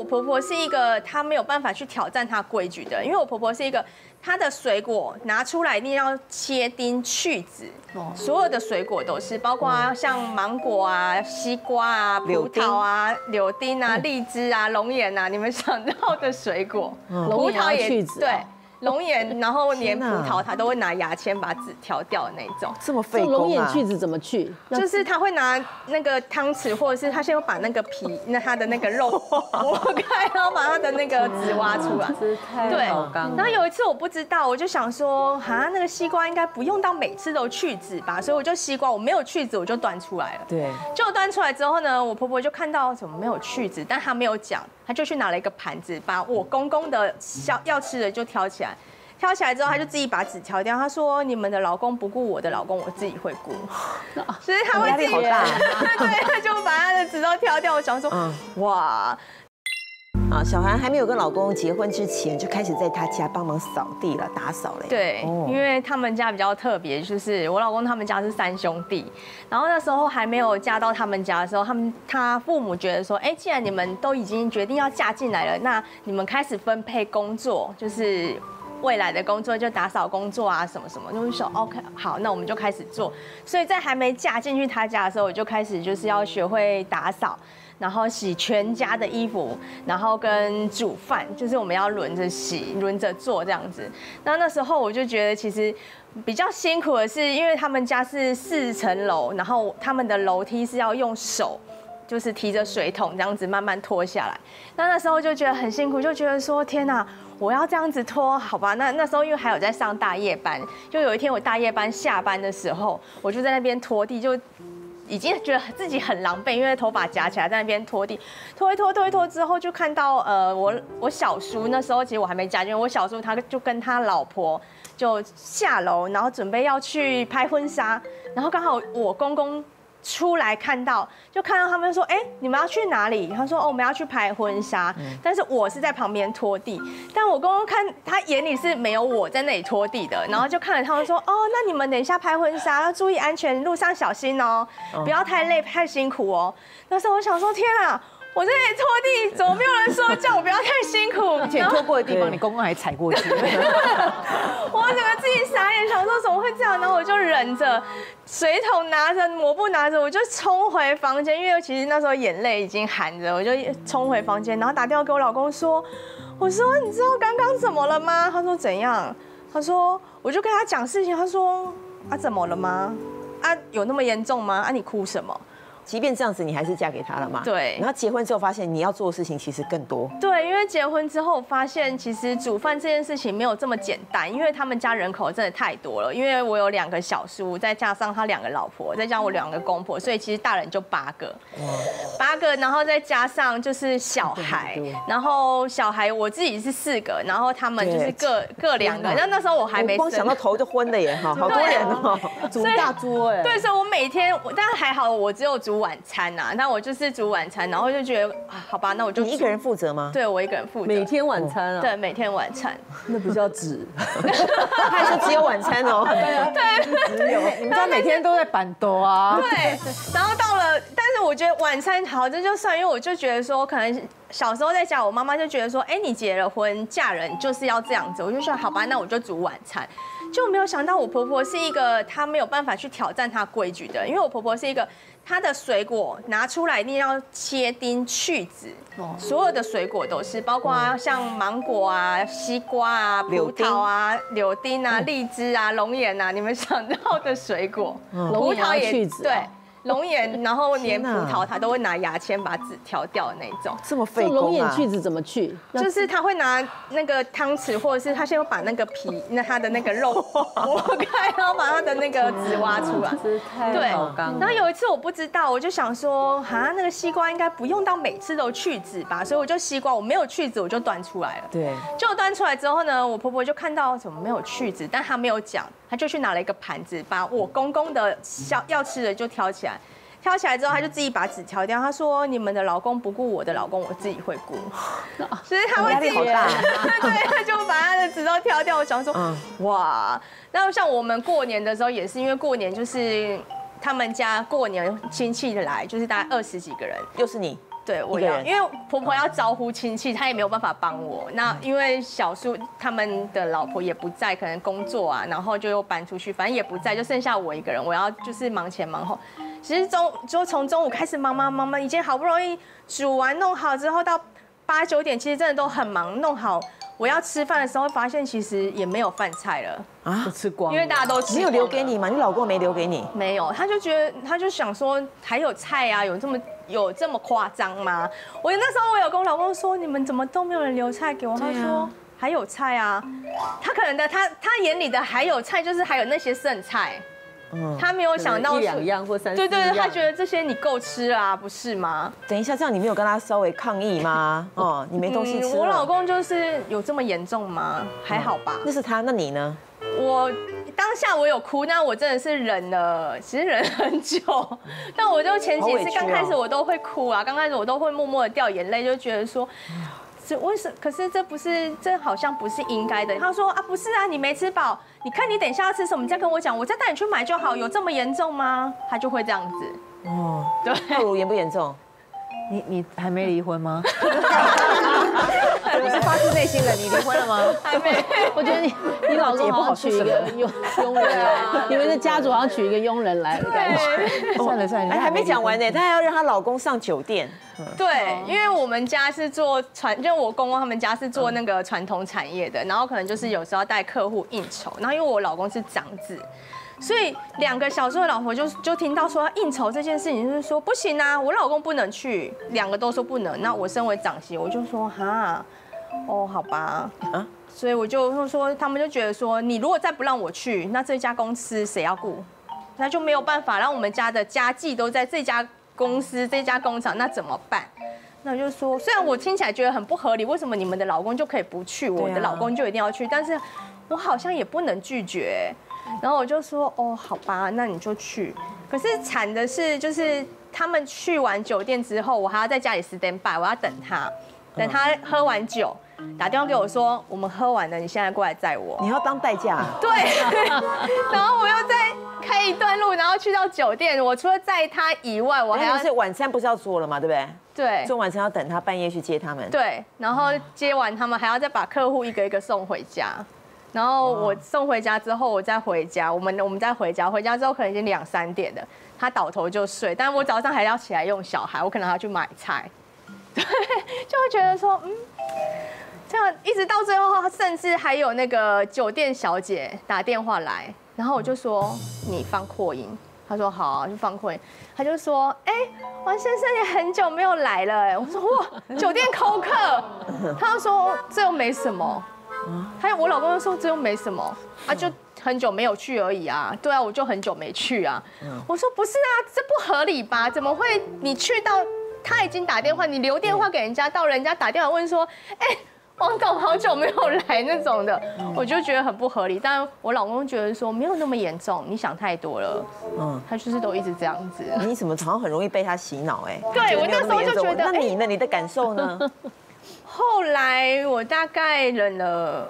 婆婆是一个她没有办法去挑战她规矩的，因为我婆婆是一个她的水果拿出来一定要切丁去籽，所有的水果都是，包括像芒果啊、西瓜啊、葡萄啊、柳丁啊、荔枝啊、龙眼啊，你们想到的水果， 葡萄也对。龙眼，然后连葡萄，它都会拿牙签把籽挑掉的那种。 这么费工啊！ 龙眼去籽怎么去？ 就是他会拿那个汤匙，或者是他先把那个皮，它的那个肉剥开，然后把它的那个籽挖出来。对。然后有一次我不知道，我就想说，那个西瓜应该不用到每次都去籽吧，所以我就西瓜我没有去籽，我就端出来了。 对。 就端出来之后呢，我婆婆就看到怎么没有去籽，但她没有讲，她就去拿了一个盘子，把我公公的要吃的就挑起来。挑起来之后，他就自己把籽挑掉。他说：“你们的老公不顾我的老公，我自己会顾。”所以他会自己好大， 对，他就把他的籽都挑掉。我想说，哇。 小韩还没有跟老公结婚之前，就开始在他家帮忙扫地了、打扫了。 对，因为他们家比较特别，就是我老公他们家是3兄弟，然后那时候还没有嫁到他们家的时候，他父母觉得说，既然你们都已经决定要嫁进来了，那你们开始分配工作，就是未来的工作就打扫工作啊什么什么，就是说 OK 好，那我们就开始做。所以在还没嫁进去他家的时候，我就开始就是要学会打扫。然后洗全家的衣服，然后跟煮饭，就是我们要轮着洗、轮着做这样子。那时候我就觉得其实比较辛苦的是，因为他们家是4层楼，然后他们的楼梯是要用手，就是提着水桶这样子慢慢拖下来。那时候就觉得很辛苦，就觉得说天哪，我要这样子拖，好吧？那时候因为还有在上大夜班，就有一天我大夜班下班的时候，我就在那边拖地，就已经觉得自己很狼狈，因为头发夹起来在那边拖地，拖一拖之后，就看到我小叔那时候其实我还没嫁进，我小叔他就跟他老婆就下楼，然后准备要去拍婚纱，然后刚好我公公出来看到他们说，你们要去哪里？他说，我们要去拍婚纱，但是我是在旁边拖地，但我公公看他眼里是没有我在那里拖地的，然后就看着他们说，那你们等一下拍婚纱要注意安全，路上小心哦，不要太累太辛苦哦。那时候我想说，天啊！我在那里拖地，怎么没有人说叫我不要太辛苦？ 而且拖过的地方，你公公还踩过去。 我整个自己傻眼，想说怎么会这样？然后我就忍着，水桶拿着，抹布拿着，我就冲回房间，因为其实那时候眼泪已经含着，我就冲回房间，然后打电话给我老公说：“我说你知道刚刚怎么了吗？”他说怎样？他说我就跟他讲事情，他说怎么了吗？有那么严重吗？你哭什么？ 即便这样子，你还是嫁给他了嘛？ 对。 然后结婚之后发现你要做的事情其实更多。 对，因为结婚之后发现，其实煮饭这件事情没有这么简单，因为他们家人口真的太多了。因为我有2个小叔，再加上他2个老婆，再加上我2个公婆，所以其实大人就8个，8个，然后再加上就是小孩，然后小孩我自己是4个，然后他们就是各2个。那时候我还没生， 光想到头就昏了耶，好多人哦， 煮大桌哎。 对，所以我每天，但还好我只有煮晚餐呐，那我就是煮晚餐，然后就觉得好吧，那我就你一个人负责吗？ 对，我一个人负责。 每天晚餐啊？ 对，每天晚餐。 那不叫只， 他还说只有晚餐哦。 对， 只有。 你们家每天都在板斗啊？ 对，然后到了，但是我觉得晚餐好，这就算，因为我就觉得说，可能小时候在家，我妈妈就觉得说，你结了婚嫁人就是要这样子，我就说好吧，那我就煮晚餐。就没有想到我婆婆是一个她没有办法去挑战她规矩的，因为我婆婆是一个她的水果拿出来一定要切丁去籽，所有的水果都是，包括像芒果啊、西瓜啊、葡萄啊、柳丁啊、荔枝啊、龙眼啊，你们想到的水果， 葡萄也去籽， 对。龙眼，然后连葡萄，他都会拿牙签把籽挑掉的那种。 这么费工啊！ 龙眼去籽怎么去？ 就是他会拿那个汤匙，或者是他先把那个皮，他的那个肉剥开，然后把他的那个籽挖出来。对。然后有一次我不知道，我就想说，那个西瓜应该不用到每次都去籽吧，所以我就西瓜我没有去籽，我就端出来了。 对。 就端出来之后呢，我婆婆就看到怎么没有去籽，但她没有讲，她就去拿了一个盘子，把我公公的要吃的就挑起来。挑起来之后，他就自己把籽挑掉。他说：“你们的老公不顾我的老公，我自己会顾。”所以他会自己，对，他就把他的籽都挑掉。我想说，哇，那像我们过年的时候也是，因为过年就是他们家过年亲戚来，就是大概20几个人。 又是你？ 对，我要，因为婆婆要招呼亲戚，她也没有办法帮我。那因为小叔他们的老婆也不在，可能工作啊，然后就又搬出去，反正也不在，就剩下我一个人，我要就是忙前忙后。其实就从中午开始忙，已经好不容易煮完弄好之后，到8、9点，其实真的都很忙，弄好。我要吃饭的时候，发现其实也没有饭菜了啊，都吃光了， 因为大家都吃。 没有留给你吗？你老公没留给你？ 没有，他就想说还有菜啊，有这么夸张吗？那时候我有跟我老公说，你们怎么都没有人留菜给我？他说还有菜啊，他可能他眼里的还有菜就是还有那些剩菜。他没有想到 1、2样或3、4样。 对，他觉得这些你够吃啊，不是吗？ 等一下，这样你没有跟他稍微抗议吗？哦，你没东西吃。 我老公就是有这么严重吗？还好吧。 那是他，那你呢？ 我当下我有哭，但我真的是忍了，其实忍很久。但我就前几次刚开始我都会哭啊，刚开始我都会默默的掉眼泪，就觉得说。为什么？可是这好像不是应该的。他说啊，不是啊，你没吃饱，你看你等一下要吃什么，你再跟我讲，我再带你去买就好。有这么严重吗？他就会这样子。哦，对。 浩如严不严重？ 你还没离婚吗？我是发自内心的，你离婚了吗？ 还没。 我觉得你老公好像娶一个佣人啊，你们的家族好像娶一个佣人来的感觉。 算了， 哎，还没讲完呢，她还要让她老公上酒店。 对，因为我们家是做就我公公他们家是做那个传统产业的，然后可能就是有时候带客户应酬，然后因为我老公是长子。所以2个小时的老婆就听到说应酬这件事情，就是说不行啊，我老公不能去，2个都说不能。那我身为长媳，我就说哈，哦好吧，所以我就说，他们就觉得说，你如果再不让我去，那这家公司谁要顾？那就没有办法让我们家的家计都在这家公司、这家工厂，那怎么办？那我就说，虽然我听起来觉得很不合理，为什么你们的老公就可以不去，我的老公就一定要去？但是我好像也不能拒绝。然后我就说哦，好吧，那你就去。可是惨的是，就是他们去完酒店之后，我还要在家里 stand by， 我要等他喝完酒，打电话给我说我们喝完了，你现在过来载我。 你要当代驾？ 对。然后我又再开一段路，然后去到酒店。我除了载他以外，我还要是晚餐不是要做了吗？对不对？ 对。 做晚餐要等他半夜去接他们。 对。然后接完他们，还要再把客户一个一个送回家。然后我送回家之后，我再回家，我们再回家，回家之后可能已经2、3点了，他倒头就睡，但我早上还要起来用小孩，我可能还要去买菜，对，就会觉得说，这样一直到最后，甚至还有那个酒店小姐打电话来，然后我就说你放扩音，他说好啊，就放扩音，他就说，王先生你很久没有来了，我说哇，酒店扣客，他就说这又没什么。我老公就说这又没什么啊，就很久没有去而已啊。对啊，我就很久没去啊。我说不是啊，这不合理吧？怎么会你去到他已经打电话，你留电话给人家，到人家打电话问说，王董好久没有来那种的，我就觉得很不合理。但我老公觉得说没有那么严重，你想太多了。他就是都一直这样子。 你怎么好像很容易被他洗脑？ 对我那时候就觉得， 那你呢？你的感受呢？ 后来我大概忍了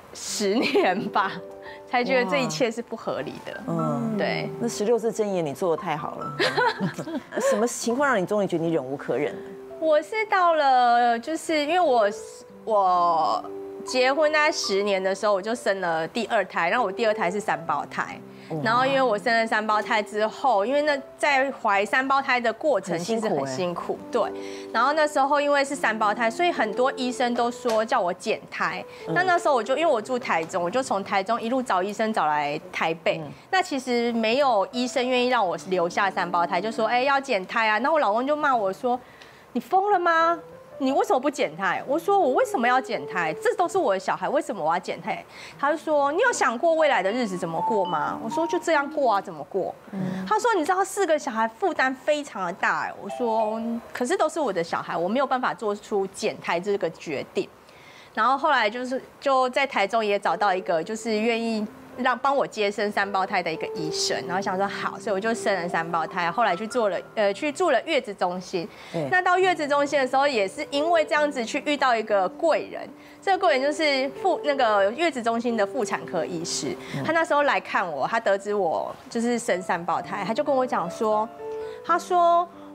10年吧，才觉得这一切是不合理的。对。那 16字真言你做得太好了。什么情况让你终于觉得你忍无可忍了？ 我是到了，就是因为我结婚大概10年的时候，我就生了第2胎，然后我第2胎是3胞胎。然后因为我生了3胞胎之后，因为在怀3胞胎的过程其实很辛苦，对。然后那时候因为是3胞胎，所以很多医生都说叫我减胎。那时候我就因为我住台中，我就从台中一路找医生找来台北。那其实没有医生愿意让我留下3胞胎，就说要减胎啊。那我老公就骂我说：“你疯了吗？你为什么不减胎？”我说：“我为什么要减胎？这都是我的小孩，为什么我要减胎？”他就说：“你有想过未来的日子怎么过吗？”我说：“就这样过啊，怎么过？”他说：“你知道4个小孩负担非常的大。”我说：“可是都是我的小孩，我没有办法做出减胎这个决定。”然后后来就在台中也找到一个就是愿意帮我接生3胞胎的一个医生，然后想说好，所以我就生了3胞胎，后来去住了月子中心。那到月子中心的时候，也是因为这样子去遇到一个贵人，这个贵人就是那个月子中心的妇产科医师，他那时候来看我，他得知我就是生3胞胎，他就跟我讲说，他说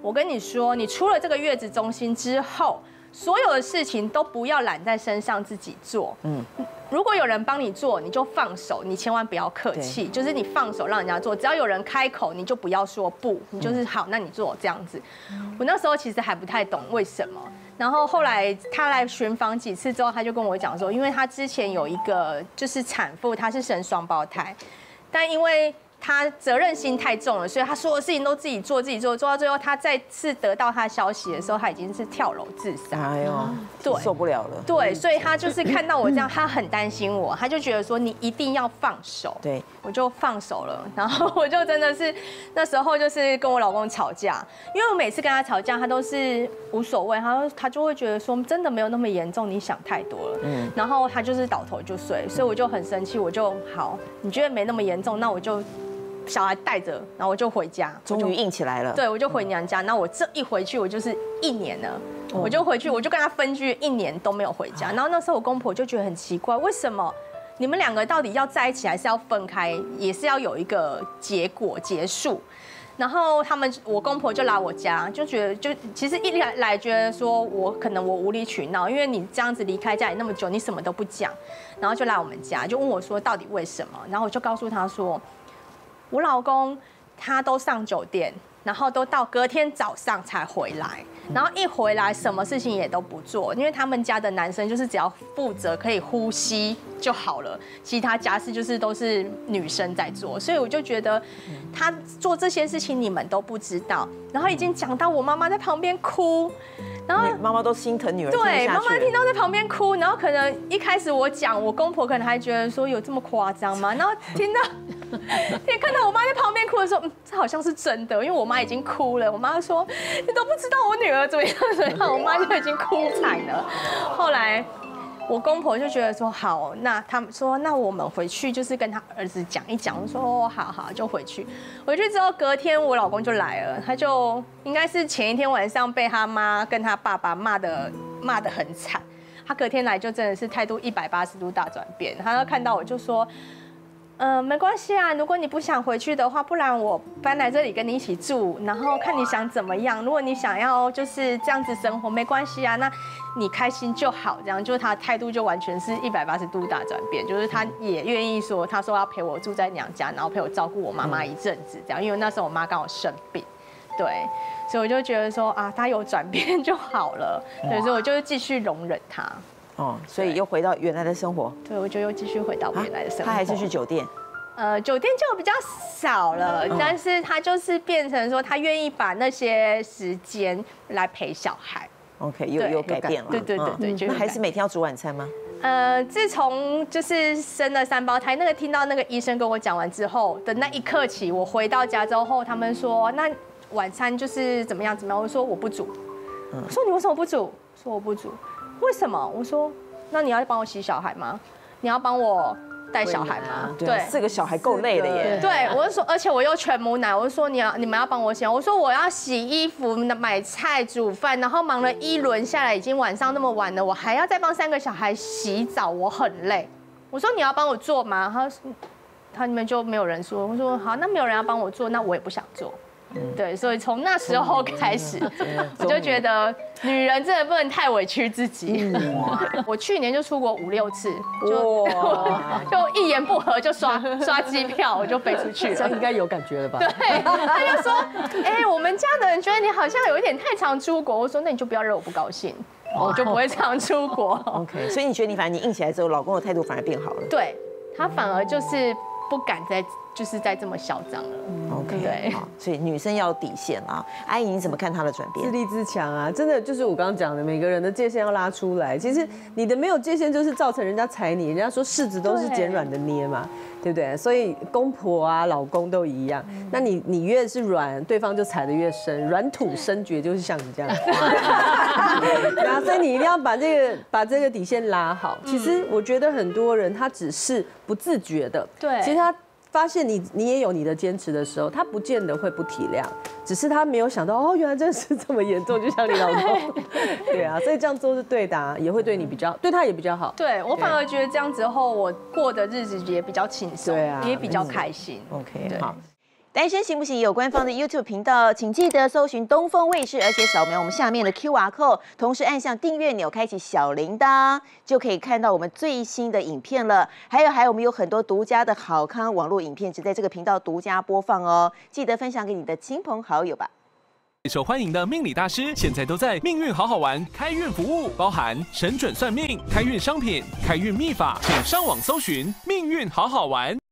我跟你说，你出了这个月子中心之后，所有的事情都不要揽在身上自己做。如果有人帮你做，你就放手，你千万不要客气，就是你放手让人家做。只要有人开口，你就不要说不，你就是好，那你做这样子。我那时候其实还不太懂为什么。然后后来他来巡访几次之后，他就跟我讲说，因为他之前有一个就是产妇，她是生双胞胎，但因为他责任心太重了，所以他所有事情都自己做，做到最后，他再次得到他消息的时候，他已经是跳楼自杀。 哎呦，对，受不了了。 对，所以他就是看到我这样，他很担心我，他就觉得说你一定要放手。 对， 我就放手了，然后我就真的是那时候就是跟我老公吵架，因为我每次跟他吵架，他都是无所谓，他就会觉得说真的没有那么严重，你想太多了。然后他就是倒头就睡，所以我就很生气，我就好，你觉得没那么严重，那我就。小孩带着，然后我就回家， 终于硬起来了。 对，我就回娘家。那我这一回去，我就是1年了。我就回去，我就跟他分居1年都没有回家。然后那时候我公婆就觉得很奇怪，为什么你们2个到底要在一起还是要分开，也是要有一个结果结束。然后我公婆就来我家，就觉得其实一来觉得说我可能我无理取闹，因为你这样子离开家里那么久，你什么都不讲，然后就来我们家，就问我说到底为什么？然后我就告诉他说。我老公他都上酒店，然后都到隔天早上才回来，然后一回来什么事情也都不做，因为他们家的男生就是只要负责可以呼吸就好了，其他家事就是都是女生在做，所以我就觉得他做这些事情你们都不知道，然后已经讲到我妈妈在旁边哭。然后妈妈都心疼女儿， 对，妈妈听到在旁边哭，然后可能一开始我讲，我公婆可能还觉得说有这么夸张吗？然后看到我妈在旁边哭的时候，这好像是真的，因为我妈已经哭了。我妈说你都不知道我女儿怎么样，我妈就已经哭惨了。后来我公婆就觉得说好，那他们说那我们回去就是跟他儿子讲一讲。我说哦好就回去。回去之后隔天我老公就来了，他就应该是前一天晚上被他妈跟他爸爸骂得很惨。他隔天来就真的是态度180度大转变。他看到我就说。没关系啊，如果你不想回去的话，不然我搬来这里跟你一起住，然后看你想怎么样。如果你想要就是这样子生活，没关系啊，那你开心就好。这样，就是他的态度就完全是180度大转变，就是他也愿意说，他说要陪我住在娘家，然后陪我照顾我妈妈一阵子，这样，因为那时候我妈刚好生病，对，所以我就觉得说啊，他有转变就好了，对，所以我就继续容忍他。 哦，所以又回到原来的生活。 对，我就又继续回到原来的生活。 他还是去酒店？ 酒店就比较少了，但是他就是变成说，他愿意把那些时间来陪小孩。 OK， 有改变了。 对， 那还是每天要煮晚餐吗？ 自从就是生了3胞胎，听到那个医生跟我讲完之后的那一刻起，我回到家之后，他们说那晚餐就是怎么样？我说我不煮。说你为什么不煮？说我不煮。为什么？我说，那你要帮我洗小孩吗？你要帮我带小孩吗？ 对，4个小孩够累的耶。 对，我就说，而且我又全母奶，我就说你们要帮我洗。我说我要洗衣服、买菜、煮饭，然后忙了一轮下来，已经晚上那么晚了，我还要再帮3个小孩洗澡，我很累。我说你要帮我做吗？他们就没有人说。我说好，那没有人要帮我做，那我也不想做。对，所以从那时候开始，我就觉得女人真的不能太委屈自己。我去年就出国5、6次，就一言不合就刷机票，我就飞出去了。 这样应该有感觉了吧？ 对，他就说，我们家的人觉得你好像有一点太常出国。我说那你就不要惹我不高兴，我就不会常出国。 OK， 所以你觉得反正你硬起来之后，老公的态度反而变好了？ 对，他反而就是不敢再这么嚣张了。 OK， 对， 好，所以女生要有底线啊。阿姨，你怎么看她的转变？ 自立自强啊，真的就是我刚刚讲的，每个人的界限要拉出来。其实你的没有界限，就是造成人家踩你。人家说柿子都是捡软的捏嘛，对不对？所以公婆啊、老公都一样。那你越是软，对方就踩得越深，软土生绝，就是像你这样。对啊，所以你一定要把这个底线拉好。其实我觉得很多人他只是不自觉的， 对， 其实他发现你也有你的坚持的时候，他不见得会不体谅，只是他没有想到哦，原来这事这么严重，就像你老公，对啊，所以这样做是对的啊，也会对你对他也比较好。 对我反而觉得这样之后，我过的日子也比较轻松， 对啊， 也比较开心。 OK， 好。 单身行不行有官方的 YouTube 频道，请记得搜寻东风卫视，而且扫描我们下面的 QR code， 同时按下订阅钮，开启小铃铛，就可以看到我们最新的影片了。还有，我们有很多独家的好康网络影片，只在这个频道独家播放哦，记得分享给你的亲朋好友吧。 受欢迎的命理大师，现在都在命运好好玩开运服务，包含神准算命、开运商品、开运秘法，请上网搜寻命运好好玩。